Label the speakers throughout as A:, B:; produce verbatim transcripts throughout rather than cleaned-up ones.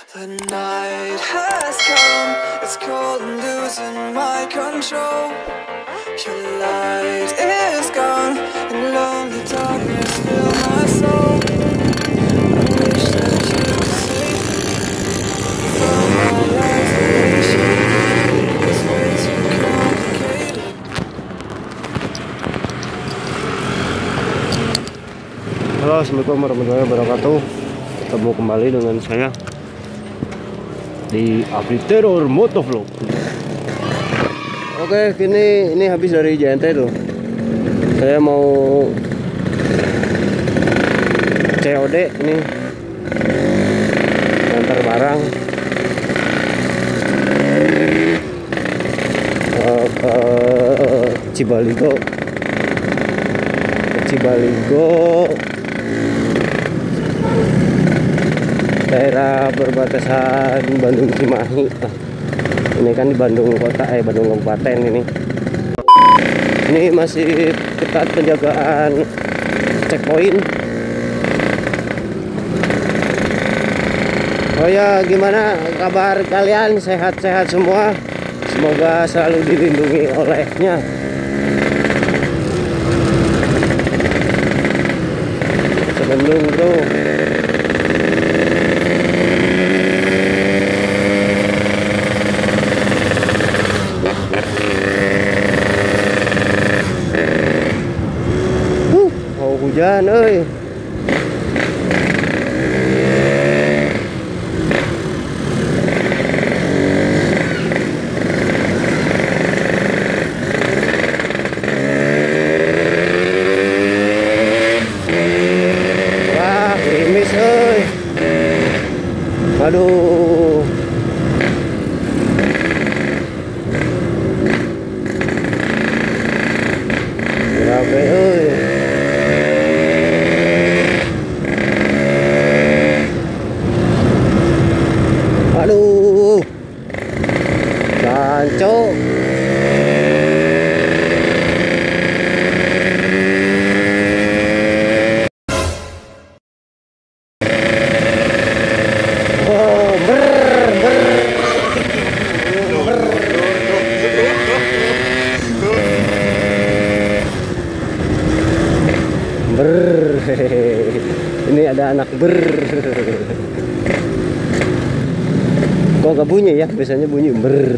A: The night has come, it's cold and losing my control. Your light is gone, and lonely darkness fill my soul. I wish that you could save me from my isolation. It's way too complicated.
B: Halo, assalamualaikum warahmatullahi wabarakatuh. Ketemu kembali dengan saya di Afri Terror Motovlog. Oke, kini ini habis dari J N T tuh. Saya mau C O D ini, antar barang ke, ke Cibaligo, ke Cibaligo. Daerah perbatasan Bandung Cimahi. Ini kan di Bandung kota, eh Bandung Kabupaten ini. Ini masih ketat penjagaan checkpoint. Oh ya, gimana kabar kalian? Sehat-sehat semua? Semoga selalu dilindungi olehnya. Sebelum bro. Hujan ơi. Wah, gerimis ơi. Aduh. Berapa ơi. Aduh, jancuk. Oh, ber, ber, ber. Ber. Ini ada anak ber. Kok gak bunyi ya? Biasanya bunyi ber.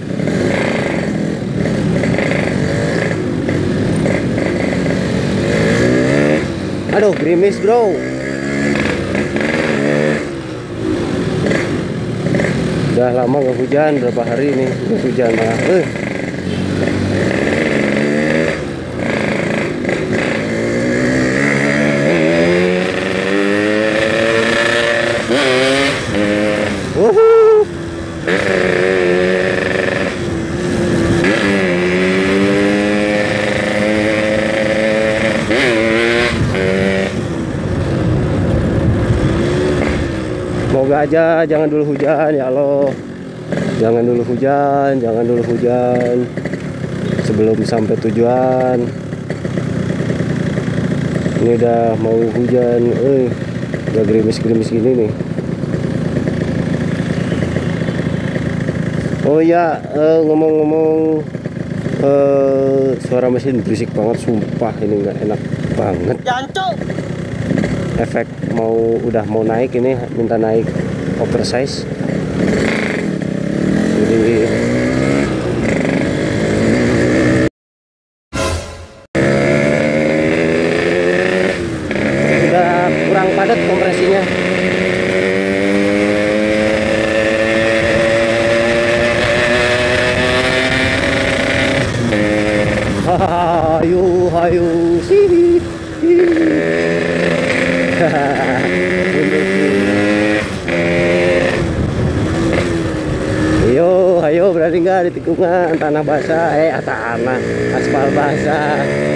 B: Aduh, gerimis bro. Udah lama gak hujan, berapa hari ini gak hujan malah. Eh. Woohoo. Semoga aja jangan dulu hujan ya Allah. Jangan dulu hujan, jangan dulu hujan sebelum sampai tujuan. Ini udah mau hujan, eh udah gerimis-gerimis gini nih. Oh ya, ngomong-ngomong, uh, uh, suara mesin berisik banget, sumpah ini nggak enak banget. Jancuk. Efek mau udah mau naik ini, minta naik oversize. Jadi udah kurang padat kompresinya. Hayu, hayu, sih. Ayo, ayo berani nggak di tikungan tanah basah, eh tanah aspal basah.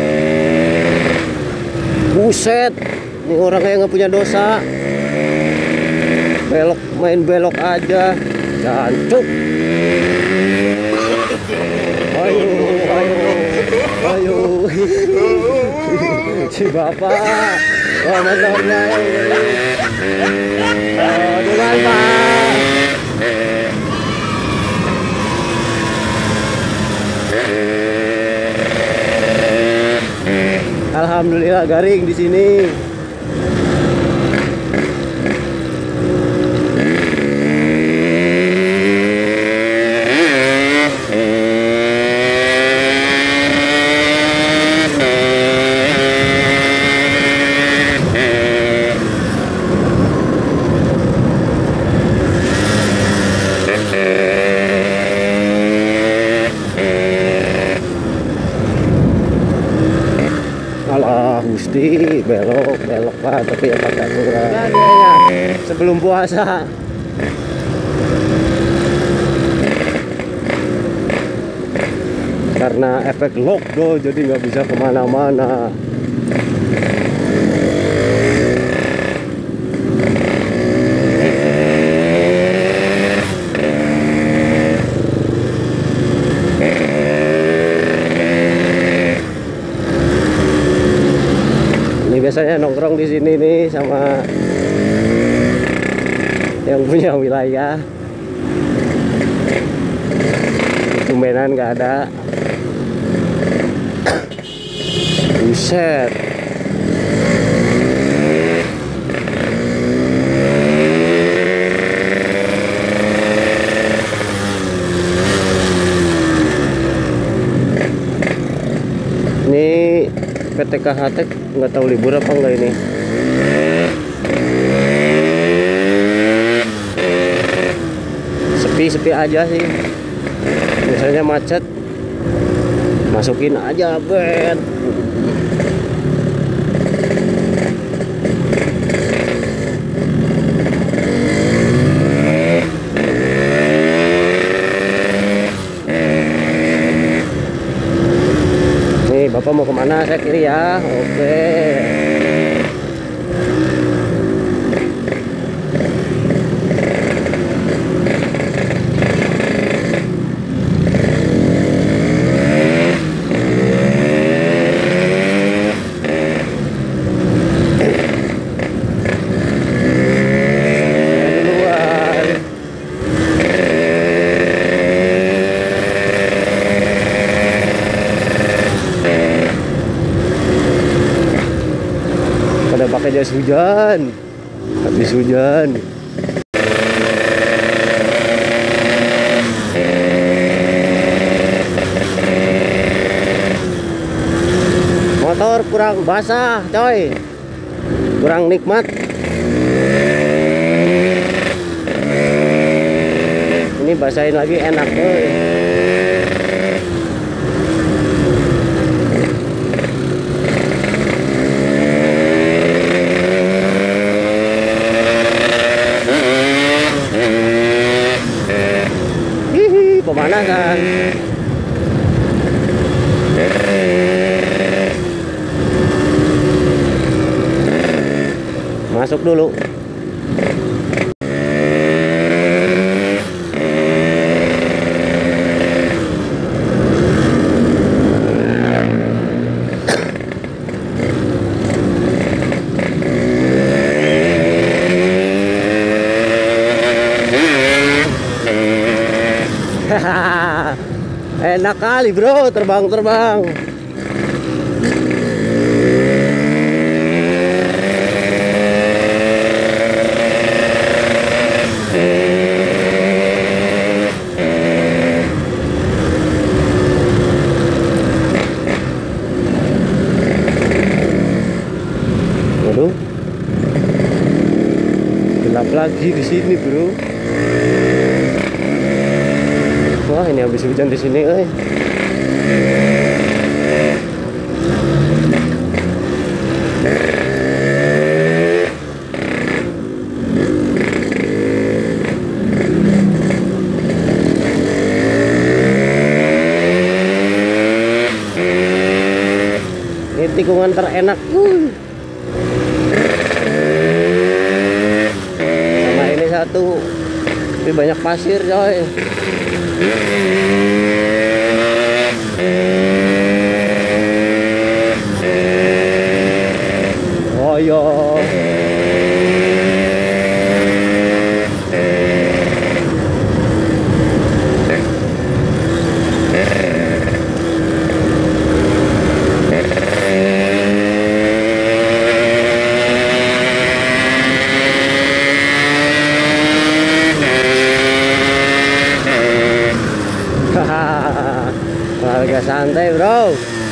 B: Buset, ini orang yang nggak punya dosa. Belok, main belok aja, jancuk. Ayo, ayo, ayo. Si bapak. Oh, menolak. Oh, dengan Pak. alhamdulillah garing di sini. Alah Gusti, belok belok Pak, tapi ya pakai aturan ya, ya, ya. Sebelum puasa. Karena efek lockdown jadi nggak bisa kemana-mana. Biasanya nongkrong di sini nih sama yang punya wilayah. Tumbenan nggak ada. Buset. Ini P T K H T nggak tahu libur apa enggak ini. Sepi-sepi aja sih. Biasanya macet. Masukin aja bet. Bapak mau kemana? Saya kiri ya. Oke. Pakai jas hujan, habis hujan. Motor kurang basah, coy, kurang nikmat. Ini basahin lagi enak, coy. Pemanasan. Masuk dulu. Enak kali bro, terbang-terbang. Waduh, gelap lagi di sini bro. Wah, ini habis hujan di sini, eh. Ini tikungan terenak. Uh. Sama ini satu, tapi banyak pasir, coy. Oh yo. Santai bro.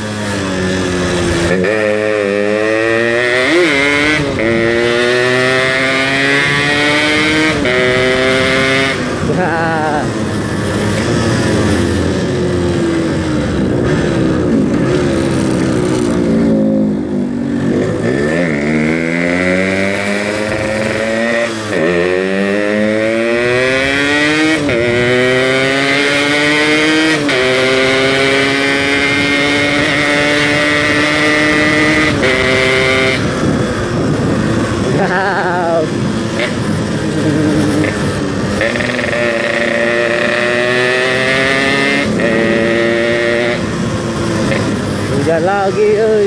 B: Hujan lagi euy.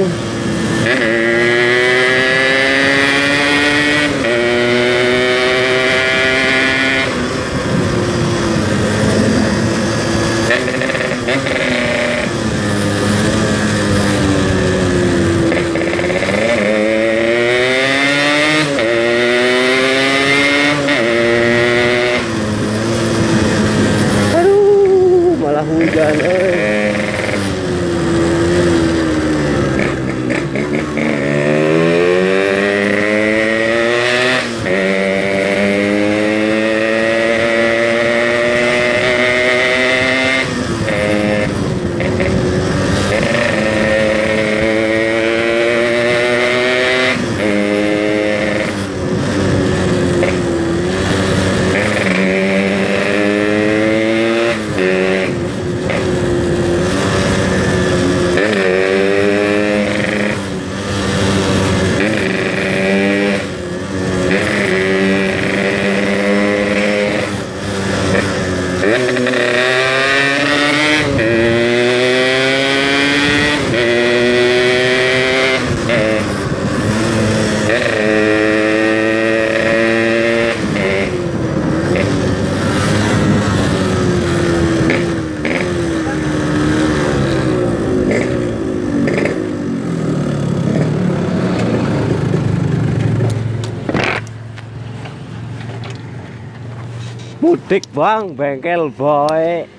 B: Aduh, malah hujan euy. Mudik bang, bengkel boy.